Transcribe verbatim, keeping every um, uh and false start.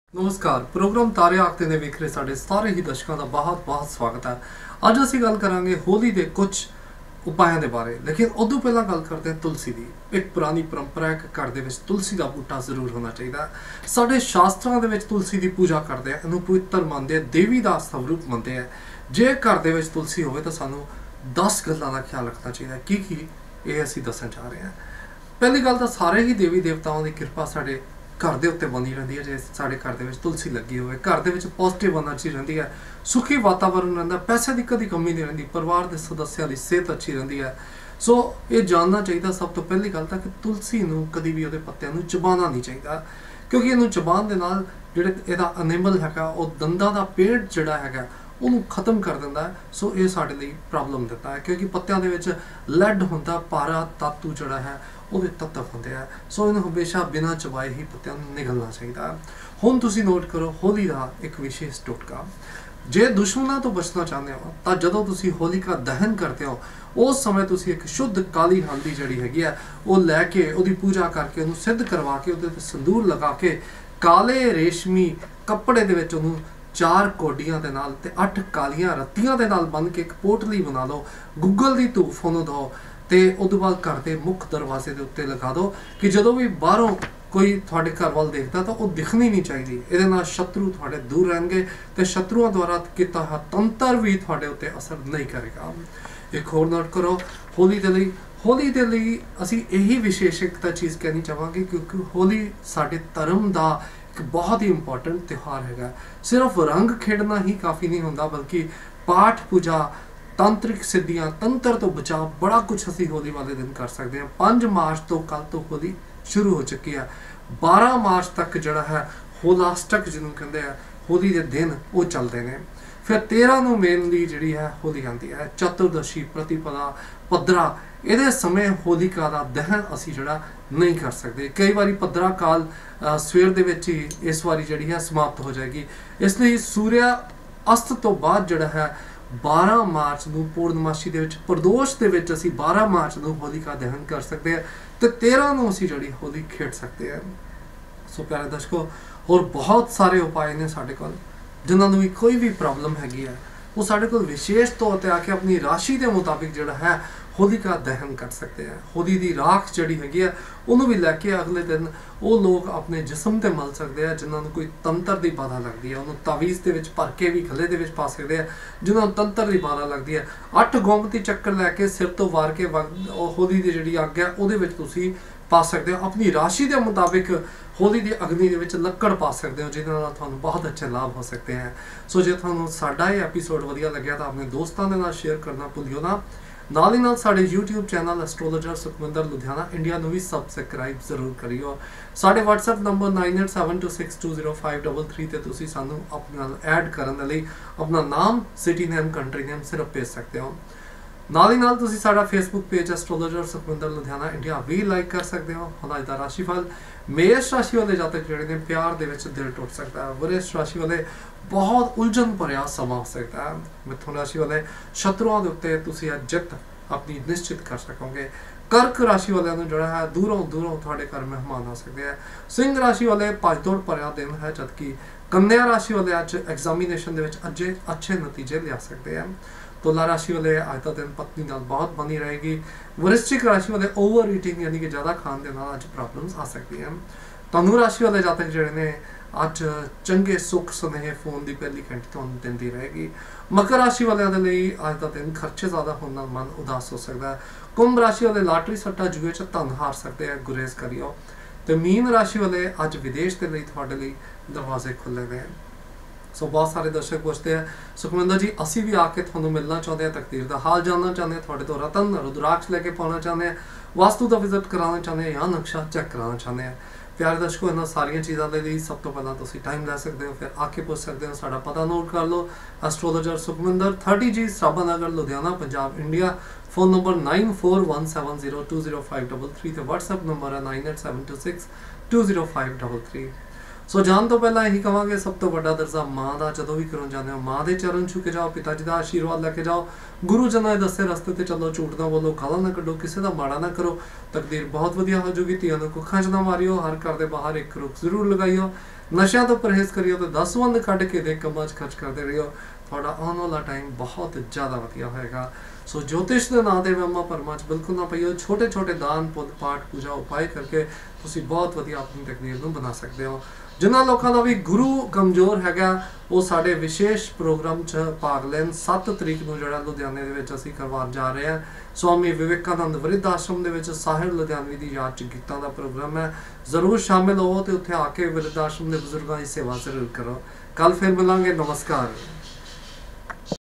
नमस्कार प्रोग्राम तारे आखते ने वेख रहे साढ़े सारे ही दर्शकों का बहुत बहुत स्वागत है। अज असी गल करांगे होली के कुछ उपायों के बारे, लेकिन उदों पहला गल करते हैं तुलसी की। एक पुरानी परंपरा है कि घर के तुलसी का बूटा जरूर होना चाहिए। साढ़े शास्त्रों के तुलसी की पूजा करते हैं, इन्हू पवित्र मानते हैं, देवी का स्वरूप मानते हैं। जे घर के तुलसी हो तो सानू दस गलों का ख्याल रखना चाहिए। की की ये असी दसन चाह रहे हैं। पहली गल तो सारे ही देवी देवताओं की कृपा साढ़े घर के उत्ते बनी रही है। जो साढ़े घर के तुलसी लगी हो, घर के पॉजिटिव एनर्जी रही है, सुखी वातावरण रहा, पैसे की कभी कमी नहीं रही, परिवार के सदस्यों की सेहत अच्छी रही है। सो ये जानना चाहिए सब तो पहली गल तो कि तुलसी को कभी भी वो पत्तियां को चबाना नहीं चाहिए, क्योंकि इनू चबान के नाल जो एनिमल है वो दंदा का पेट जोड़ा है उन्होंने खत्म कर देता है। सो ये साढ़े लिए प्रॉब्लम देता है, क्योंकि पत्तियां के लैड होंदा, पारा धातु जोड़ा है वो तत्व होंगे है। सो इन्हें हमेशा बिना चबाए ही पत्तियां निकलना चाहिए। हुण तुसीं नोट करो होली का एक विशेष टोटका। जे दुश्मनों तो बचना चाहते हो तो जदों तुसीं होलिका दहन करते हो उस समय तुसीं एक शुद्ध काली हल्दी जिहड़ी हैगी है वो लैके उहदी पूजा करके उहनूं सिद्ध करवा के उहदे ते संदूर लगा के काले रेशमी कपड़े दे विच उहनूं चार कोडियां दे नाल ते अठ कालियां रत्तियां दे नाल बन के एक पोटली बना लो, गुग्गल दी धूफ उहनूं दो ते उदों बाद घर के मुख दरवाजे के उत्ते लगा दो कि जदों भी बाहरों कोई थोड़े घर वाल देखता तो वह दिखनी नहीं चाहिए। ये शत्रु थोड़े दूर रहेंगे तो शत्रुओं द्वारा किया हुआ तंत्र भी थोड़े उत्ते असर नहीं करेगा। एक होर नोट करो होली के लिए होली के लिए असी यही विशेषता चीज़ कहनी चाहांगे, क्योंकि होली साडे धर्म का एक बहुत ही इंपॉर्टेंट त्यौहार है। सिर्फ रंग खेडना ही काफ़ी नहीं होंदा, बल्कि पाठ पूजा, तांत्रिक सिद्धियां, तंत्र तो बचाव, बड़ा कुछ असी होली वाले दिन कर सकते हैं। पाँच मार्च तो कल तो होली शुरू हो चुकी है। बारह मार्च तक जड़ा है होलाष्टक जिन्होंने कहते हैं होली के दिन वो चलते हैं। फिर तेरह नू मेनली जी है होली आती है। चतुर्दशी, प्रतिपदा, पदरा, ये समय होलिका का दहन असी जड़ा नहीं कर सकते। कई बार पदरा काल सवेर दे विच ही इस बारी जी है समाप्त हो जाएगी। इसलिए सूर्य अस्त तो बाद जड़ा है बारह मार्च को पूर्णमाशी के प्रदोष के असी बारह मार्च को होलिका दहन कर सकते हैं तो तेरह को असी जी होली खेड सकते हैं। सो प्यारे दर्शकों, और बहुत सारे उपाय ने साढ़े को जिन्होंने भी कोई भी प्रॉब्लम हैगी है वो साढ़े को विशेष तौर पर आके अपनी राशि के मुताबिक जोड़ा है होलिका दहन कर सकते हैं। होली की राख जी हैगी है उन्होंने भी लैके अगले दिन वो लोग अपने जिसम से मल सकते हैं जिन्होंने कोई तंत्र की बाधा लगती है। उन्होंने तावीज़ के भर के भी गले के पा सकते हैं जिन्होंने तंत्र की बाधा लगती है। अठ गोमती चक्कर लैके सिर तो वार के होली की जी अग है वो पा सकते हो। अपनी राशि के मुताबिक होली की अग्नि के लक्कड़ पा सकते हो, जिन्होंने थानू बहुत अच्छे लाभ हो सकते हैं। सो जो थानू साडा ये एपीसोड वधिया लग्या तो अपने दोस्तों के नाल शेयर करना भुलियो ना। नाल ही नाल साडे YouTube channel astrologer Sukhwinder Ludhiana India नू भी सबसक्राइब जरूर करियो। साडे WhatsApp number nine eight seven two six two zero five double three ते तुसीं सानू अपने नाल ऐड करने लई अपना नाम, सिटी नेम, कंट्री नेम सिर्फ भेज सकते हो। नाल ही नाल तुसीं साडा Facebook page astrologer Sukhwinder Ludhiana India भी लाइक कर सकते हो। हुण अज दा राशिफल मेष राशि वाले जातक जिहड़े ने प्यार दे विच दिल टुट सकता है। वृष राशि वाले बहुत उलझन भरिया समा हो सकता है। मिथुन राशि वाले शत्रुओं के उत्ते तुसीं जित अपनी निश्चित कर सकोगे। कर्क राशि वाले जो है दूरों दूरों थोड़े घर मेहमान आ सकते हैं। सिंह राशि वाले भज दौड़ भरिया दिन है, जबकि कन्या राशि वाले अज एग्जामिनेशन के अजे अच्छे नतीजे लिया सकते हैं। तुला राशि वाले अज का दिन पत्नी नाल बहुत बनी रहेगी। वृश्चिक राशि वाले ओवर ईटिंग यानी कि ज़्यादा खाने के नाल अज प्रॉब्लम्स आ सकती हैं। धनु राशि वाले जातक जिहड़े ने अज चंगे सुख सुनेहे फोन की पहली घंटी तुहानूं दिंदी रहेगी। मकर राशि वालों के लिए अज का दिन खर्चे ज़्यादा होने नाल मन उदास हो सकता है। कुंभ राशि वाले लाटरी सट्टा जुए च धन हार सकते हैं, गुरेज करियो। तो मीन राशि वाले अज विदेश के लिए थोड़े लिए दरवाजे खुले हुए हैं। सो बहुत सारे दर्शक पूछते हैं सुखविंदर जी असी भी आके थोड़ा मिलना चाहते हैं, तकदीर का हाल जानना चाहते हैं, थोड़े तो रतन रुद्राक्ष लेके पाना चाहते हैं, वास्तु का विजिट कराना चाहते हैं या नक्शा चेक कराना चाहते हैं। प्यारे दर्शकों, इन्होंने सारिया चीज़ों के लिए सब तो पहला तुम टाइम लै सकते हो, फिर आके पूछ सकते हो। साड़ा पता नोट कर लो, astrologer Sukhwinder thirty G Sarabha Nagar Ludhiana Punjab India. Phone number nine four one seven zero two zero five double three तो व्हाट्सएप नंबर है nine eight seven two six two zero five double three. सो जान तो पहला यही कहांगे सब तो बड़ा दर्जा माँ का जदों भी करो जाते हो माँ के चरण छू के जाओ, पिता जी का आशीर्वाद लैके जाओ, गुरुजनों के दसे रस्ते ते चलो, झूठ ना बोलो, गालां ना कढ़ो, किसी का माड़ा ना करो, तकदीर बहुत वधिया हो जूगी। धीआं नूं कुखां च ना मारियो, हर घर के बाहर एक रुख जरूर लगाइयो। ਨਸ਼ਿਆਂ ਤੋਂ ਪਰਹੇਜ਼ ਕਰਿਓ ਤੇ ਦਸਵੰਧ ਕੱਢ ਕੇ ਦੇ ਕੰਮਾਂ 'ਚ ਖਰਚ ਕਰਦੇ ਰਹੀਓ। ਤੁਹਾਡਾ ਆਉਣ ਵਾਲਾ ਟਾਈਮ ਬਹੁਤ ਜ਼ਿਆਦਾ ਵਧੀਆ ਹੋਏਗਾ। ਸੋ ਜੋਤਿਸ਼ ਦੇ ਨਾਂ ਦੇ ਵਹਿਮਾਂ ਭਰਮਾਂ 'ਚ ਬਿਲਕੁਲ ਨਾ ਪਈਓ। ਛੋਟੇ ਛੋਟੇ ਦਾਨ ਪੁੰਨ ਪਾਠ ਪੂਜਾ ਉਪਾਏ ਕਰਕੇ ਤੁਸੀਂ ਬਹੁਤ ਵਧੀਆ ਆਪਣੀ ਤਕਦੀਰ ਨੂੰ ਬਣਾ ਸਕਦੇ ਹੋ। ਜਿਨ੍ਹਾਂ ਲੋਕਾਂ ਦਾ ਵੀ ਗੁਰੂ ਕਮਜ਼ੋਰ ਹੈਗਾ ਉਹ ਸਾਡੇ ਵਿਸ਼ੇਸ਼ ਪ੍ਰੋਗਰਾਮ 'ਚ ਭਾਗ ਲੈਣ। ਸੱਤ ਤਰੀਕ ਨੂੰ ਜਿਹੜਾ ਲੁਧਿਆਣੇ ਦੇ ਵਿੱਚ ਅਸੀਂ ਕਰਵਾਉਣ ਜਾ ਰਹੇ ਹਾਂ ਸਵਾਮੀ ਵਿਵੇਕਾਨੰਦ ਵਿਰਧ ਆਸ਼ਰਮ ਦੇ ਵਿੱਚ ਸਾਹਿਬ ਲੁਧਿਆਣਵੀ ਦੀ ਯਾਦ 'ਚ ਗੀਤਾਂ ਦਾ ਪ੍ਰੋਗਰਾਮ ਹੈ। ਜ਼ਰੂਰ ਸ਼ਾਮਿਲ ਹੋਵੋ ਤੇ ਉੱਥੇ ਆ ਕੇ ਵਿਰਧ ਆਸ਼ਰਮ ਦੇ ਬਜ਼ੁਰਗਾਂ ਦੀ ਸੇਵਾ ਜ਼ਰੂਰ ਕਰੋ। ਕੱਲ ਫਿਰ ਮਿਲਾਂਗੇ। ਨਮਸਕਾਰ।